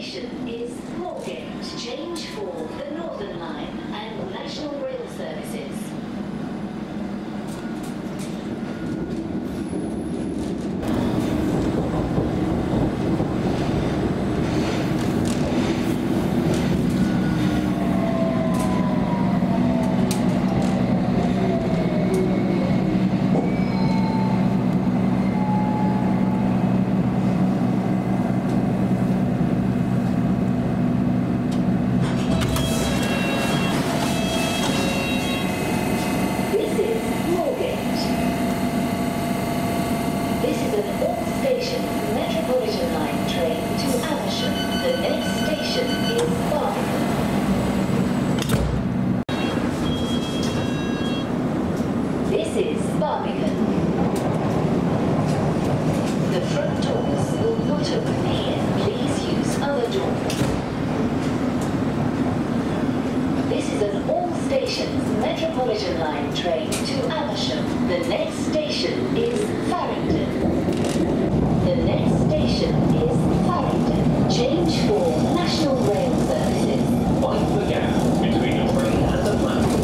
station is Moorgate. Change for the Northern Line and National Rail services. Metropolitan Line train to Amersham. The next station is Barbican. This is Barbican. The front doors will not open here. Please use other doors. This is an all-stations Metropolitan Line train to Amersham. The next station is Farringdon. The next station is Farringdon. Change for National Rail services. Mind the gap between the train and the platform.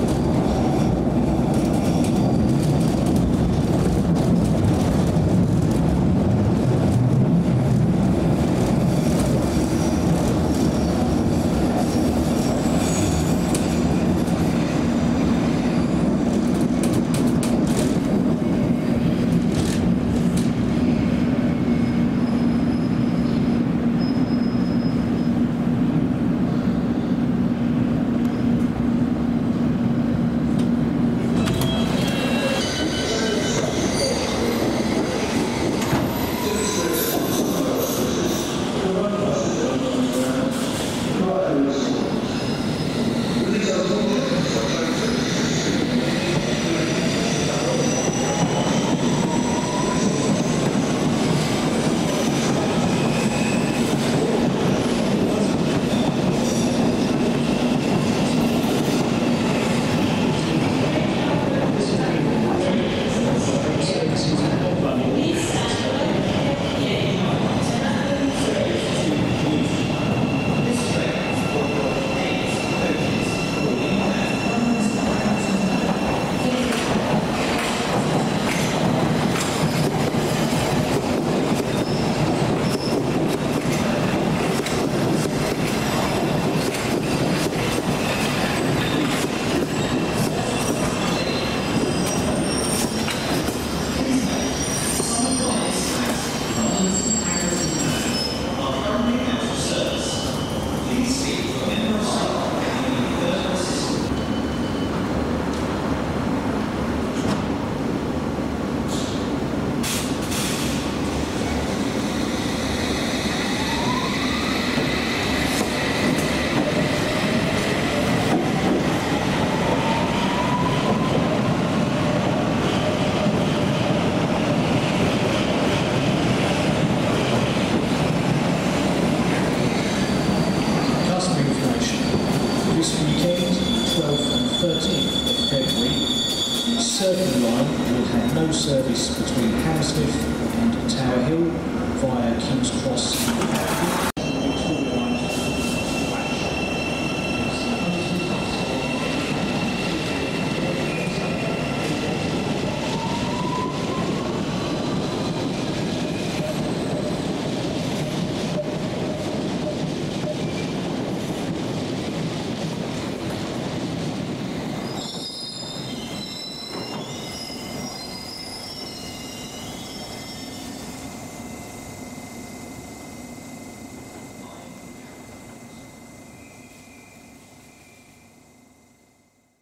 Circular line will have no service between Hammersmith and Tower Hill via King's Cross.